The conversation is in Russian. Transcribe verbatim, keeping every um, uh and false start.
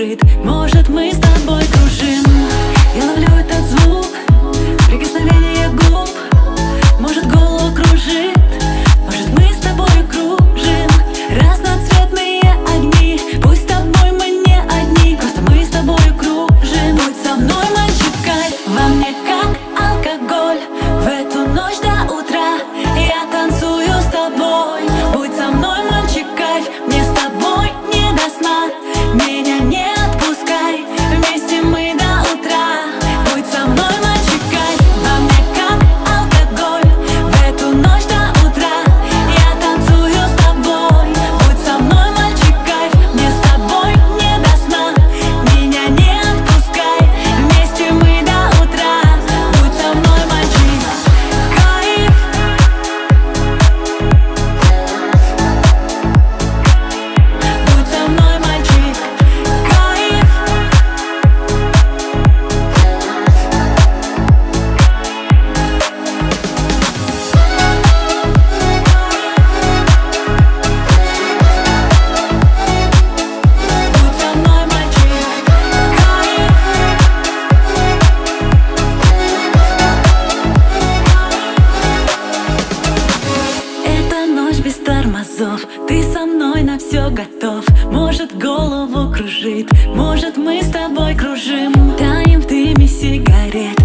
кружит. Может, мы с тобой кружим. Я ловлю этот звук, прикосновение губ. Может, голову кружит. Может, мы с тобой кружим. Разноцветные огни. Пусть с тобой мы не одни. Просто мы с тобой кружим. Будь со мной, мальчик, кайф. Во мне как алкоголь. В эту ночь до утра я танцую с тобой. Будь со мной, мальчик, кайф. Мне с тобой не до сна. Меня не отпускай. Вместе мы до утра. Будь со мной, мальчик, кайф. Во мне как алкоголь. В эту ночь до утра я танцую с тобой. Будь со мной, мальчик, кайф. Мне с тобой не до сна. Меня не отпускай. Вместе мы до утра. Будь со мной, мальчик, кайф. Будь со мной, мальчик, кайф. Будь со мной, мальчик, кайф. Это ночь без тормозов. Ты со мной на все готов. Может, голову кружит. Может, мы с тобой кружим. Таем в дыме сигарет.